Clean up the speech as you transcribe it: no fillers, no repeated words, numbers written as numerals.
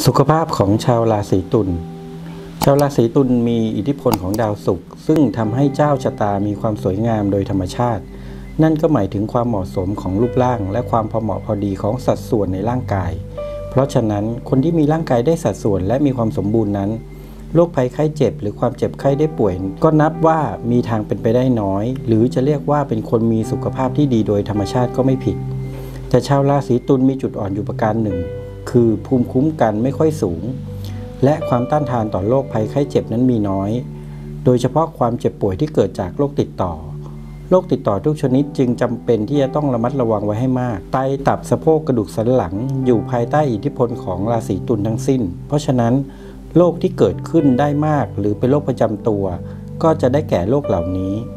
สุขภาพของชาวราศีตุลชาวราศีตุลมีอิทธิพลของดาวศุกร์ซึ่งทำให้เจ้าชะตามีความสวยงามโดยธรรมชาตินั่นก็หมายถึงความเหมาะสมของรูปร่างและความพอเหมาะพอดีของสัดส่วนในร่างกายเพราะฉะนั้นคนที่มีร่างกายได้สัดส่วนและมีความสมบูรณ์นั้นโรคภัยไข้เจ็บหรือความเจ็บไข้ได้ป่วยก็นับว่ามีทางเป็นไปได้น้อยหรือจะเรียกว่าเป็นคนมีสุขภาพที่ดีโดยธรรมชาติก็ไม่ผิดแต่ชาวราศีตุลมีจุดอ่อนอยู่ประการหนึ่งคือภูมิคุ้มกันไม่ค่อยสูงและความต้านทานต่อโรคภัยไข้เจ็บนั้นมีน้อยโดยเฉพาะความเจ็บป่วยที่เกิดจากโรคติดต่อทุกชนิดจึงจำเป็นที่จะต้องระมัดระวังไว้ให้มากไตตับสะโพกกระดูกสันหลังอยู่ภายใต้อิทธิพลของราศีตุลทั้งสิ้นเพราะฉะนั้นโรคที่เกิดขึ้นได้มากหรือเป็นโรคประจำตัวก็จะได้แก่โรคเหล่านี้